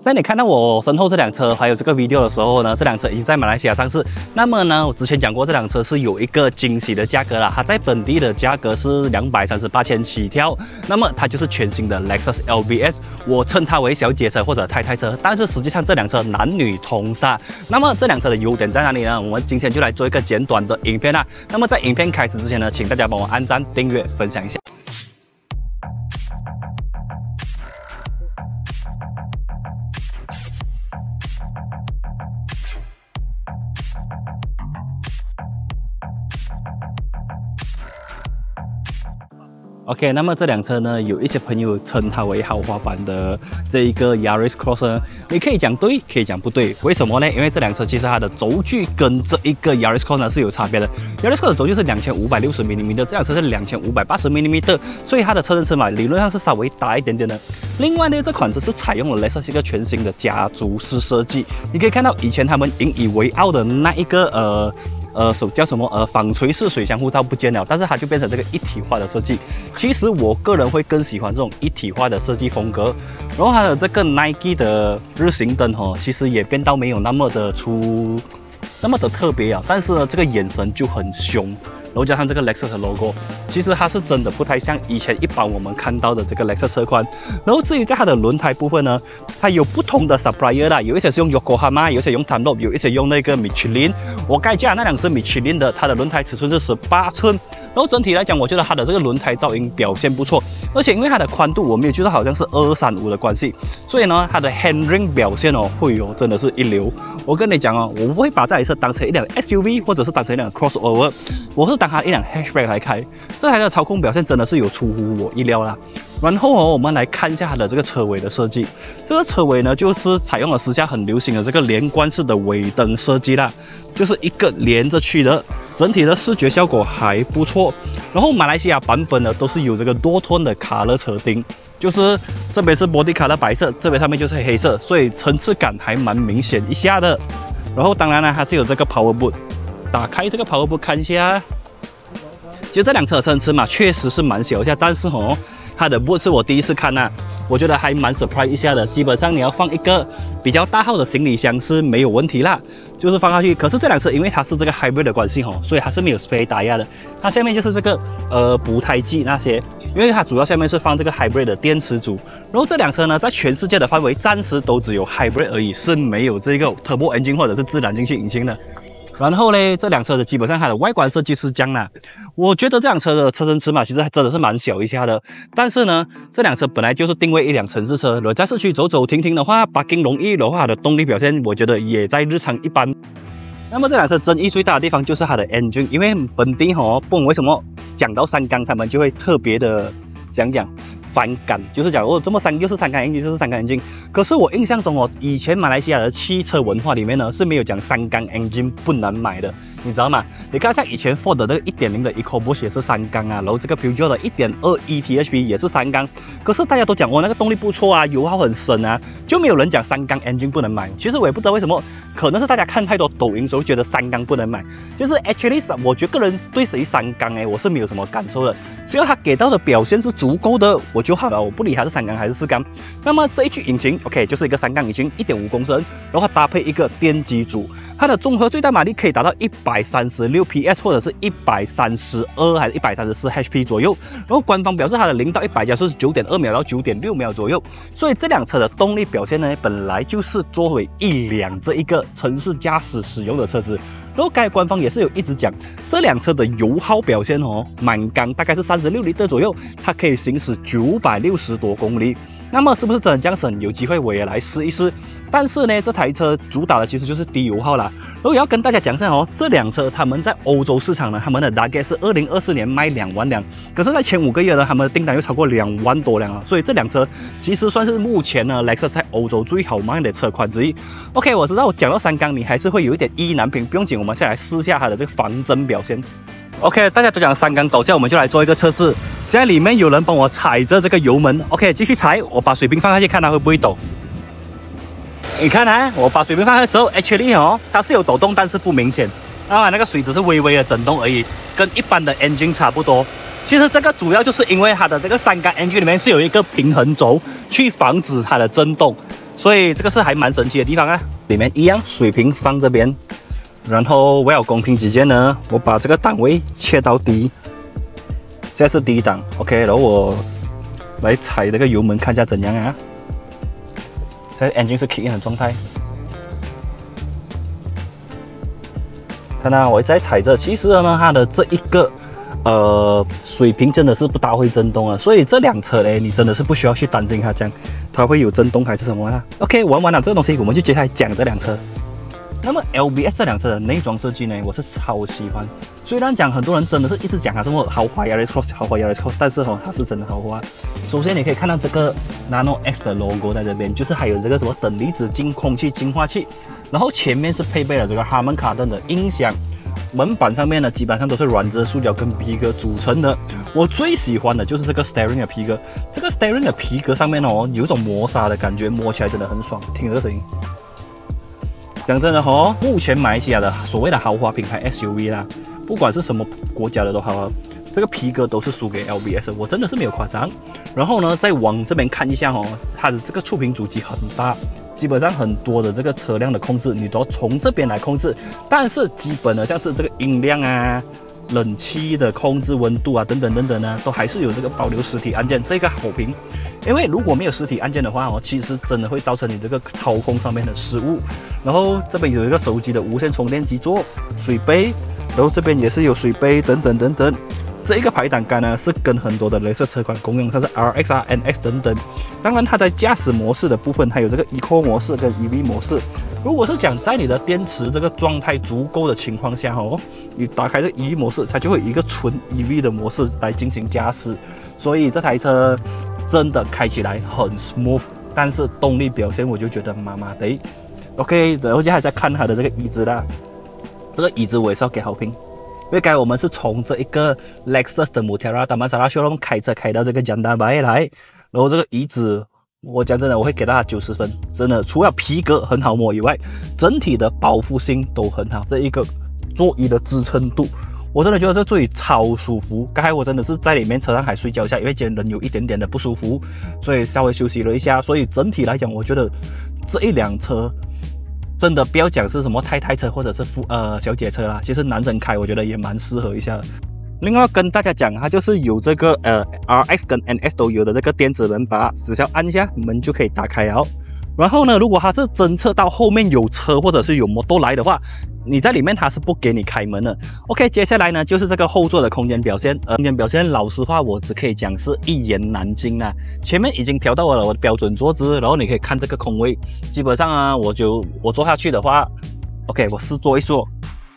在你看到我身后这辆车还有这个 video 的时候呢，这辆车已经在马来西亚上市。那么呢，我之前讲过这辆车是有一个惊喜的价格啦，它在本地的价格是238千起跳。那么它就是全新的 Lexus LBS， 我称它为小姐车或者太太车，但是实际上这辆车男女通杀。那么这辆车的优点在哪里呢？我们今天就来做一个简短的影片啦。那么在影片开始之前呢，请大家帮我按赞、订阅、分享一下。OK， 那么这辆车呢，有一些朋友称它为豪华版的这一个 Yaris Cross 呢，你可以讲对，可以讲不对。为什么呢？因为这辆车其实它的轴距跟这一个 Yaris Cross 呢是有差别的。Yaris Cross 的轴距是2560mm， 这辆车是2580mm， 所以它的车身尺码理论上是稍微大一点点的。另外呢，这款车是采用了 Lexus 一个全新的家族式设计，你可以看到以前他们引以为傲的那一个叫什么纺锤式水箱护罩不见了，但是它就变成这个一体化的设计。其实我个人会更喜欢这种一体化的设计风格。然后它的这个 Nike 的日行灯其实也变到没有那么的特别啊，但是呢，这个眼神就很凶。然后加上这个 Lexus 的 logo， 其实它是真的不太像以前一般我们看到的这个 Lexus 车款。然后至于在它的轮胎部分呢，它有不同的 supplier 啦，有一些是用 Yokohama， 有一些用 Dunlop， 有一些用那个 Michelin。我该驾那辆是 Michelin 的，它的轮胎尺寸是18寸。然后整体来讲，我觉得它的这个轮胎噪音表现不错，而且因为它的宽度我没有觉得好像是235的关系，所以呢，它的 handling 表现真的是一流。我跟你讲我不会把这台车当成一辆 SUV 或者是当成一辆 crossover， 我是当它一辆 hatchback 来开。这台的操控表现真的是有出乎我意料啦。然后我们来看一下它的这个车尾的设计。这个车尾呢，就是采用了时下很流行的这个连贯式的尾灯设计啦，就是一个连着去的，整体的视觉效果还不错。然后马来西亚版本呢，都是有这个多toned的卡勒车钉，就是这边是 body color 白色，这边上面就是黑色，所以层次感还蛮明显一下的。然后当然呢，它是有这个 power boot， 打开这个 power boot 看一下。其实这辆车的车身尺码确实是蛮小一下，但是它的 boot 是我第一次看我觉得还蛮 surprise 一下的。基本上你要放一个比较大号的行李箱是没有问题啦，就是放下去。可是这辆车因为它是这个 hybrid 的关系所以它是没有 spray 打压的。它下面就是这个补胎剂那些，因为它主要下面是放这个 hybrid 的电池组。然后这辆车呢，在全世界的范围暂时都只有 hybrid 而已，是没有这个 turbo engine 或者是自然进气引擎的。然后呢，这辆车的基本上它的外观设计是这样啦。我觉得这辆车的车身尺码其实还真的是蛮小一下的，但是呢，这辆车本来就是定位一辆城市车，如果在市区走走停停的话，parking容易的话，它的动力表现我觉得也在日常一般。那么这辆车争议最大的地方就是它的 engine， 因为本地不懂为什么讲到三缸他们就会特别的讲反感，就是讲这么又是三缸 engine， 就是三缸 engine。可是我印象中以前马来西亚的汽车文化里面呢是没有讲三缸 engine 不能买的，你知道吗？你看像以前 Ford 的那个 1.0 的 EcoBoost 也是三缸然后这个 Peugeot 的 1.2 ETHP 也是三缸。可是大家都讲那个动力不错油耗很深就没有人讲三缸 engine 不能买。其实我也不知道为什么，可能是大家看太多抖音的时候觉得三缸不能买。就是 actually 我觉得个人对谁三缸我是没有什么感受的，只要他给到的表现是足够的我就好了，我不理它是三缸还是四缸。那么这一具引擎 OK 就是一个三缸引擎1.5公升，然后它搭配一个电机组，它的综合最大马力可以达到136 PS 或者是132还是134 HP 左右。然后官方表示它的0到100加速是 9.2 秒到 9.6 秒左右。所以这辆车的动力表现呢，本来就是作为一辆这一个城市驾驶使用的车子。然后该官方也是有一直讲，这辆车的油耗表现满缸大概是36L左右，它可以行驶960多公里。那么是不是真的这样省？有机会我也来试一试。但是呢，这台车主打的其实就是低油耗啦。然后也要跟大家讲一下这辆车他们在欧洲市场呢，他们的 target 是2024年卖2万辆，可是在前5个月呢，他们的订单又超过2万多辆了。所以这辆车其实算是目前呢 Lexus 在欧洲最好卖的车款之一。OK， 我知道我讲到三缸你还是会有一点意难平，不用紧，我们先来试下它的这个防震表现。OK， 大家都讲三缸抖，我们就来做一个测试。现在里面有人帮我踩着这个油门 ，OK， 继续踩，我把水瓶放下去，看它会不会抖。你看我把水瓶放下去之后 ，actually 它是有抖动，但是不明显。那个水只是微微的震动而已，跟一般的 engine 差不多。其实这个主要就是因为它的这个三缸 engine 里面是有一个平衡轴，去防止它的震动。 所以这个是还蛮神奇的地方啊。里面一样水瓶放这边，然后为了公平起见呢，我把这个档位切到低，现在是低档 ，OK， 然后我来踩这个油门看一下怎样啊。现在 engine 是 kick in 的状态。 看到我在踩着，其实呢，它的这一个水平真的是不大会震动啊，所以这辆车呢，你真的是不需要去担心它这样，它会有震动还是什么啦。OK， 玩完了这个东西，我们就接下来讲这辆车。那么 LBS 这辆车的内装设计呢，我是超喜欢。虽然讲很多人真的是一直讲它这么豪华 Yaris Cross， 豪华 Yaris Cross， 但是它是真的豪华。首先你可以看到这个 Nano X 的 logo 在这边，就是还有这个什么等离子空气净化器，然后前面是配备了这个 Harman Kardon 的音响。 门板上面呢，基本上都是软质塑胶跟皮革组成的。我最喜欢的就是这个 steering 的皮革，这个 steering 的皮革上面哦，有一种磨砂的感觉，摸起来真的很爽。听这个声音，讲真的哦，目前马来西亚的所谓的豪华品牌 SUV 啦，不管是什么国家的都好，这个皮革都是输给 LBS 的，我真的是没有夸张。然后呢，再往这边看一下哦，它的这个触屏主机很大。 基本上很多的这个车辆的控制，你都要从这边来控制。但是基本的像是这个音量啊、冷气的控制、温度啊等等等等呢，都还是有这个保留实体按键，这个好评。因为如果没有实体按键的话哦，其实真的会造成你这个操控上面的失误。然后这边有一个手机的无线充电基座、水杯，然后这边也是有水杯等等等等。 这一个排挡杆呢，是跟很多的雷射车款共用，它是 RX 啊、NX 等等。当然，它在驾驶模式的部分，还有这个 Eco 模式跟 EV 模式。如果是讲在你的电池这个状态足够的情况下哦，你打开这 EV 模式，它就会以一个纯 EV 的模式来进行驾驶。所以这台车真的开起来很 smooth， 但是动力表现我就觉得麻麻的。OK， 然后接下来再看它的这个椅子啦，这个椅子我也是要给好评。 因为刚才我们是从这一个 Lexus 的 Mutiara Damansara Showroom 开车开到这个 Janda Bay 来，然后这个椅子，我讲真的，我会给它90分，真的，除了皮革很好摸以外，整体的包覆性都很好，这一个座椅的支撑度，我真的觉得这座椅超舒服。刚才我真的是在里面车上还睡觉一下，因为今天人有一点点的不舒服，所以稍微休息了一下。所以整体来讲，我觉得这一辆车。 真的不要讲是什么太太车或者是小姐车啦，其实男生开我觉得也蛮适合一下的。另外跟大家讲，它就是有这个RX 跟 NX 都有的这个电子门把，只需要按一下门就可以打开了。然后呢，如果它是侦测到后面有车或者是有摩托来的话，你在里面它是不给你开门的。OK， 接下来呢就是这个后座的空间表现。空间表现，老实话我只可以讲是一言难尽啦。前面已经调到了我的标准坐姿，然后你可以看这个空位，基本上啊，我坐下去的话 ，OK， 我试坐一坐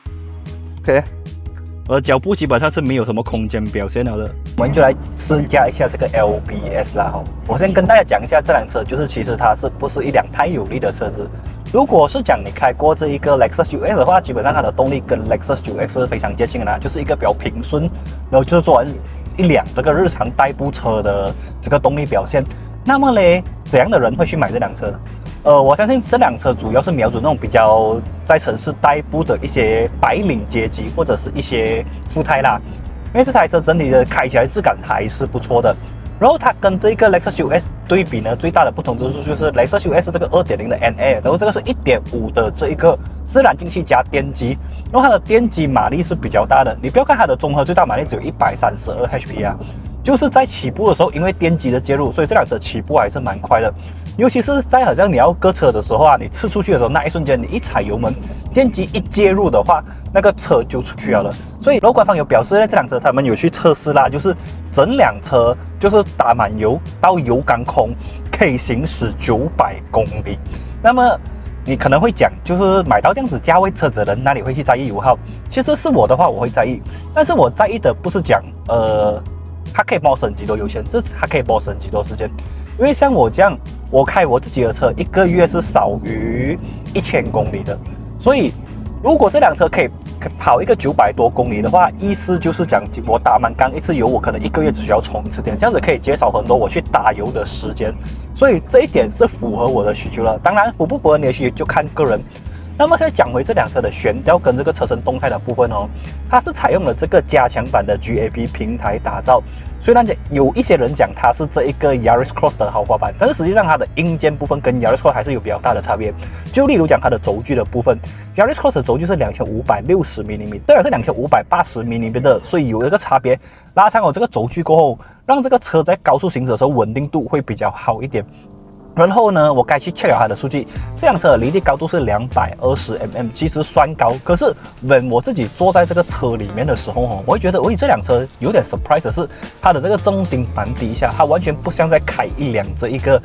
，OK。 脚部基本上是没有什么空间表现了的，我们就来试驾一下这个 LBS 啦哈。我先跟大家讲一下这辆车，就是其实它是不是一辆太有力的车子。如果是讲你开过这一个 Lexus UX 的话，基本上它的动力跟 Lexus UX 是非常接近的啦，就是一个比较平顺，然后就是做完一辆这个日常代步车的这个动力表现。那么嘞，怎样的人会去买这辆车？我相信这辆车主要是瞄准那种比较在城市代步的一些白领阶级或者是一些富太啦，因为这台车整体的开起来质感还是不错的。然后它跟这个 Lexus US 对比呢，最大的不同之处就是 Lexus US 这个 2.0 的 NA， 然后这个是 1.5 的这一个自然进气加电机，然后它的电机马力是比较大的。你不要看它的综合最大马力只有132 HP 啊，就是在起步的时候，因为电机的介入，所以这辆车起步还是蛮快的。尤其是在好像你要搁车的时候啊，你刺出去的时候，那一瞬间你一踩油门，电机一介入的话，那个车就出去了。所以，然后官方有表示呢，这辆车他们有去测试啦，就是整辆车就是打满油到油缸空，可以行驶900公里。那么你可能会讲，就是买到这样子价位车子的人，哪里会去在意油耗？其实是我的话，我会在意，但是我在意的不是讲它可以帮我省几多油钱，是它可以帮我省几多时间。因为像我这样，我开我自己的车，1个月是少于1000公里的，所以如果这辆车可以跑一个900多公里的话，意思就是讲我打满缸一次油，我可能1个月只需要充1次电，这样子可以减少很多我去打油的时间，所以这一点是符合我的需求了。当然，符不符合你的需求就看个人。 那么现在讲回这辆车的悬吊跟这个车身动态的部分哦，它是采用了这个加强版的 GAP 平台打造。虽然有一些人讲它是这一个 Yaris Cross 的豪华版，但是实际上它的硬件部分跟 Yaris Cross 还是有比较大的差别。就例如讲它的轴距的部分 ，Yaris Cross 的轴距是2560 mm， 当然是2580 mm 的，所以有一个差别。拉长了这个轴距过后，让这个车在高速行驶的时候稳定度会比较好一点。然后呢，我该去 check 了它的数据。这辆车的离地高度是220mm， 其实算高。可是when我自己坐在这个车里面的时候我会觉得，这辆车有点 surprise 的是，它的这个重心蛮低下，它完全不像在开一辆这一个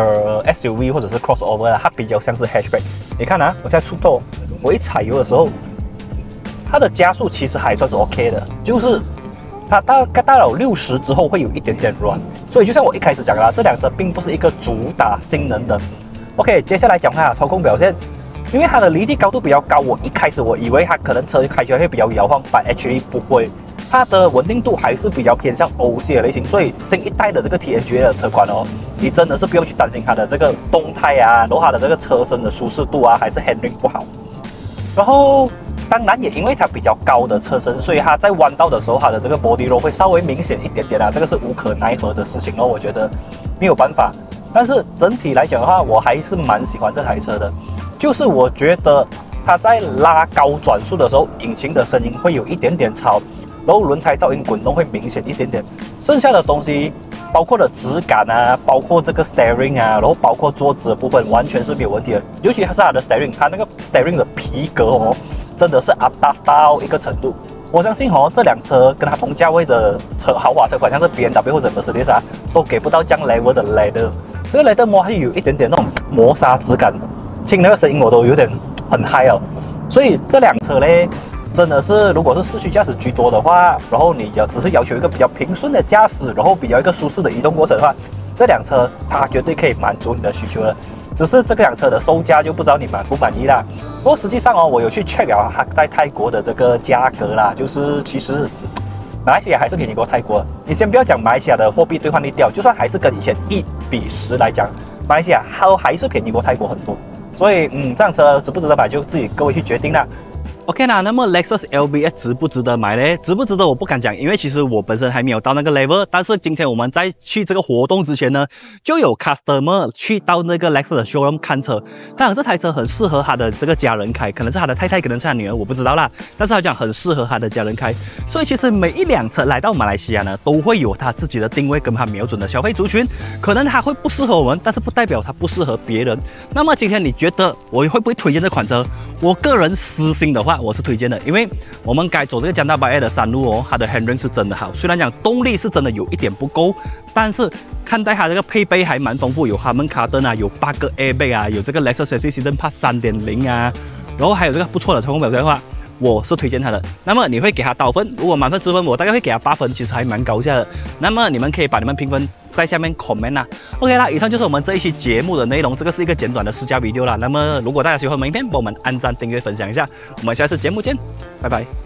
SUV 或者是 crossover， 它比较像是 hatchback。你看啊，我现在出头，我一踩油的时候，它的加速其实还算是 OK 的，就是它大概到了60之后会有一点点软，所以就像我一开始讲的啦，这辆车并不是一个主打性能的。OK， 接下来讲它的操控表现，因为它的离地高度比较高，一开始我以为它可能车开起来会比较摇晃，但 actually 不会，它的稳定度还是比较偏向欧系的类型，所以新一代的这个 TNGA 的车款你真的是不用去担心它的这个动态啊，然后它的这个车身的舒适度啊，还是 handling 不好，然后。当然也因为它比较高的车身，所以它在弯道的时候，它的这个 body roll 会稍微明显一点点这个是无可奈何的事情我觉得没有办法。但是整体来讲的话，我还是蛮喜欢这台车的，就是我觉得它在拉高转速的时候，引擎的声音会有一点点吵，然后轮胎噪音滚动会明显一点点，剩下的东西包括的质感啊，包括这个 steering 啊，然后包括桌子的部分完全是没有问题的，尤其是它的 steering， 它那个 steering 的皮革真的是 atas 到一个程度。我相信这辆车跟它同价位的豪华车款，像是 BMW 或者 Mercedes 都给不到这样 level 的 leather。这个 leather 膜还有一点点那种磨砂质感，听那个声音我都有点很嗨所以这辆车呢，真的是如果是市区驾驶居多的话，然后你只是要求一个比较平顺的驾驶，然后比较一个舒适的移动过程的话，这辆车它绝对可以满足你的需求了。只是这辆车的售价就不知道你满不满意啦。不过实际上我有去 check 了它在泰国的这个价格啦，就是其实马来西亚还是便宜过泰国。你先不要讲马来西亚的货币兑换率掉，就算还是跟以前1:10来讲，马来西亚还是便宜过泰国很多。所以这辆车值不值得买就自己各位去决定啦。OK 啦，那么 Lexus LBS 值不值得买呢？值不值得我不敢讲，因为其实我本身还没有到那个 level。但是今天我们在去这个活动之前呢，就有 customer 去到那个 Lexus 的 showroom 看车。当然这台车很适合他的这个家人开，可能是他的太太，可能是他女儿，我不知道啦。但是他讲很适合他的家人开，所以其实每一辆车来到马来西亚呢，都会有他自己的定位跟他瞄准的消费族群。可能他会不适合我们，但是不代表他不适合别人。那么今天你觉得我会不会推荐这款车？我个人私心的话，我是推荐的，因为我们该走这个加拿大8A的山路它的 handling 是真的好。虽然讲动力是真的有一点不够，但是看待它这个配备还蛮丰富，有哈曼卡顿啊，有8个 airbag 啊，有这个 Lexus Safety System Plus 3.0啊，然后还有这个不错的操控表现的话，我是推荐它的。那么你会给它多少分？如果满分10分，我大概会给它8分，其实还蛮高下的。那么你们可以把你们评分在下面 comment 啦。OK 啦，以上就是我们这一期节目的内容，这个是一个简短的试驾 video 啦。那么如果大家喜欢我们影片，帮我们按赞、订阅、分享一下。我们下次节目见，拜拜。